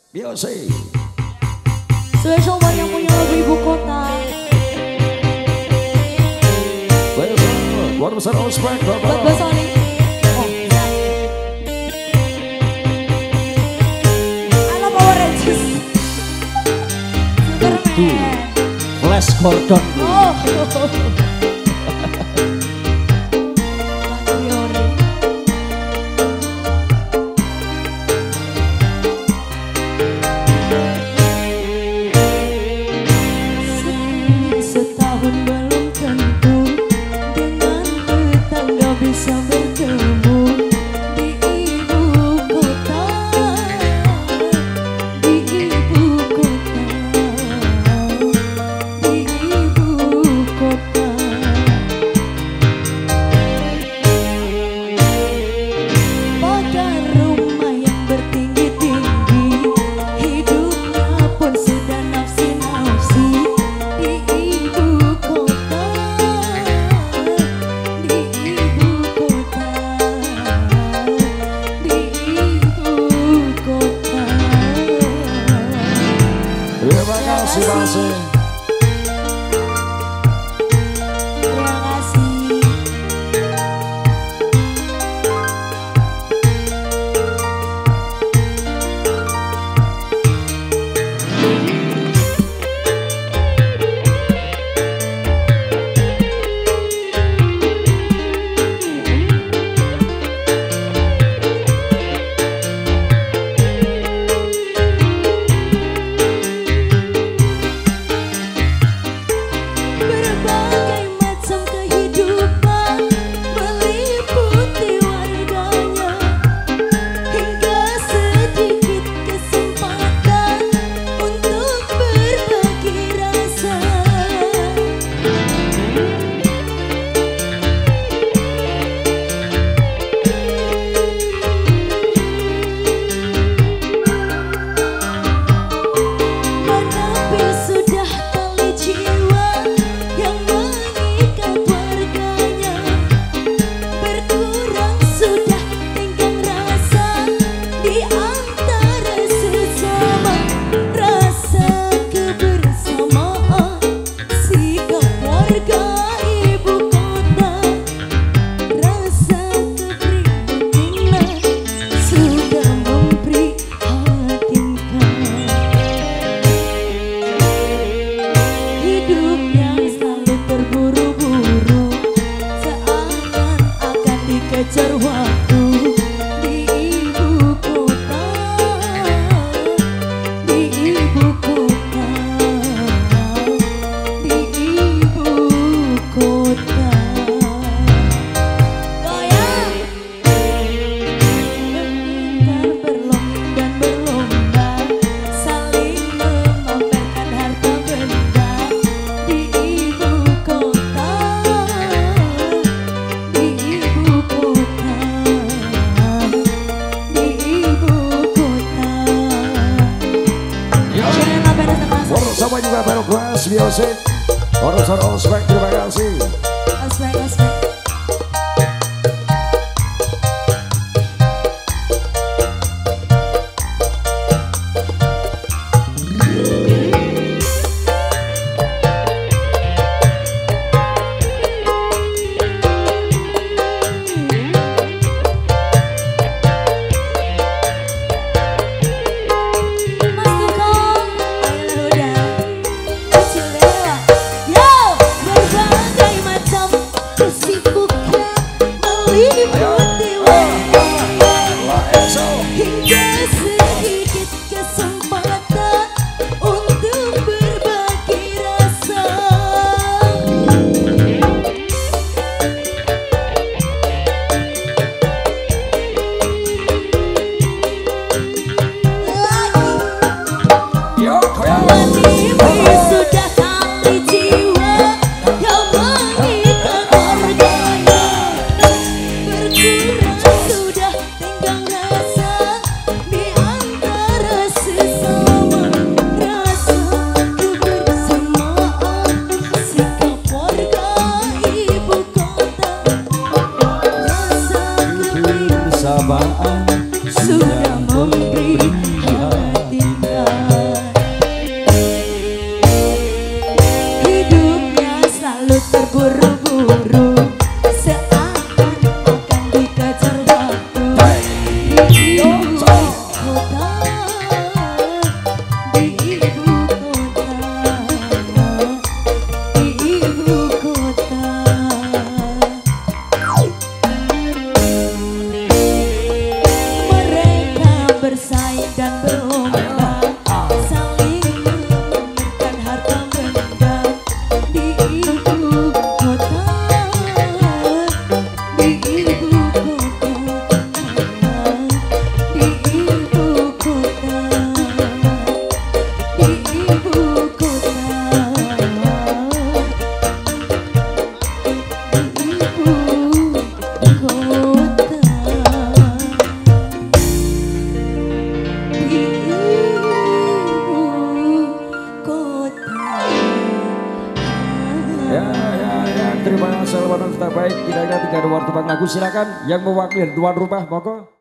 Biasa. Special buat yang punya lagu ibu kota. Luar besar ospek. Buat Bos Oli. Halo Power Rangers. Superman. Flash Gordon. Oh. Setahun belum tentu dengan tetangga bisa bertemu di ibu kota, di ibu kota, di ibu kota. Pagar rumah yang bertinggi-tinggi, hidupnya pun sudah nafsi-nafsi. Di ibu kota, di ibu kota, di ibu kota. Terima kasih Masih. Terima kasih. Berbagai macam kehidupan meliputi warganya, hingga sedikit kesempatan untuk berbagi rasa. Menepi sudah tali jiwa yang mengikat warganya, berkurang sudah tenggang rasa di antara sesama. Rasa kebersamaan sikap warga ibu kota, rasa keprihatinan sudah memprihatinkan. Hidup yang selalu terburu-buru, seakan-akan dikejar waktu. Di ibu kota, di ibu kota, di ibu kota. Goyang! Bertengkar, berlomba dan berlomba, saling memamerkan harta benda. Di ibu kota, di ibu kota, di ibu kota. Jangan sampai ada terasa. Sama juga Baru Kelas Biasa. Luar besar ospek. Terima kasih. Ospek, ospek. Mas Tukang, ayolah udah. Cilewa. Yo, berbagai macam Ya, terima kasih Salma dan baik. Tidak ada waktu bang lagu silakan yang mewakili tuan rumah monggo.